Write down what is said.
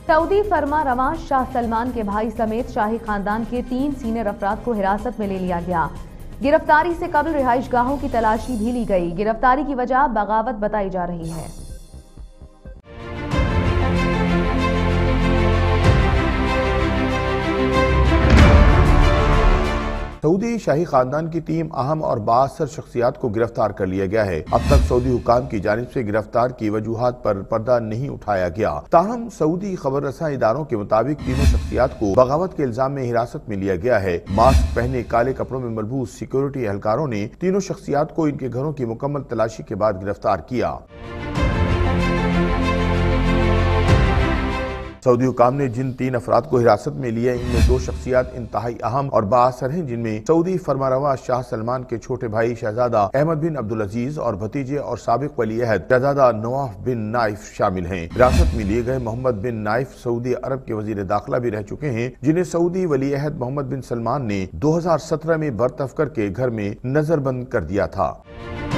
سعودی فرما رواں شاہ سلمان کے بھائی سمیت شاہی خاندان کے 3 سینئر افراد کو حراست میں لے لیا گیا۔ گرفتاری سے قبل رہائش گاہوں کی تلاشی بھی لی گئی۔ گرفتاری کی وجہ بغاوت بتائی جا رہی ہے۔ سعودی شاہی خاندان کی 3 اہم اور بااثر شخصیات کو گرفتار کر لیا گیا ہے۔ اب تک سعودی حکام کی جانب سے گرفتار کی وجوہات پر پردہ نہیں اٹھایا گیا، تاہم سعودی خبر رساں اداروں کے مطابق تینوں شخصیات کو بغاوت کے الزام میں حراست میں لیا گیا ہے۔ ماسک پہنے کالے کپڑوں میں ملبوس سیکیورٹی اہلکاروں نے تینوں شخصیات کو ان کے گھروں کی مکمل تلاشی کے بعد گرفتار کیا۔ سعودی حکام نے جن 3 افراد کو حراست میں لیا ان میں 2 شخصیات انتہائی اہم اور بااثر ہیں، جن میں سعودی فرمانروا شاہ سلمان کے چھوٹے بھائی شہزادہ احمد بن عبدالعزیز اور بھتیجے اور سابق ولی عہد شہزادہ نواف بن نائف شامل ہیں۔ حراست میں لیے گئے محمد بن نائف سعودی عرب کے وزیر داخلہ بھی رہ چکے ہیں، جنہیں سعودی ولی عہد محمد بن سلمان نے 2017 میں برطرف کر کے گھر میں نظر بند کر دیا تھا۔